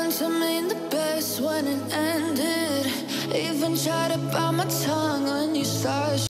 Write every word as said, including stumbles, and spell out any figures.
trying to mean the best when it ended. Even tried to bite my tongue when you started